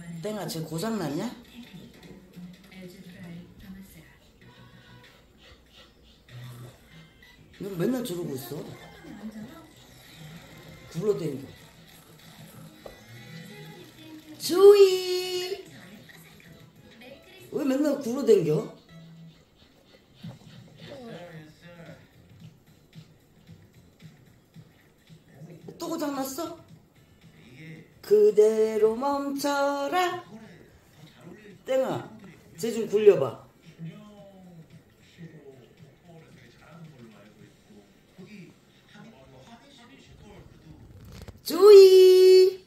땡아 지금 고장났냐? 너 맨날 저러고 있어. 굴러다니고. 주희! 왜 맨날 굴러다녀? 또 고장났어? 그대로 멈춰라. 땡아, 쟤 좀 굴려봐. 주희!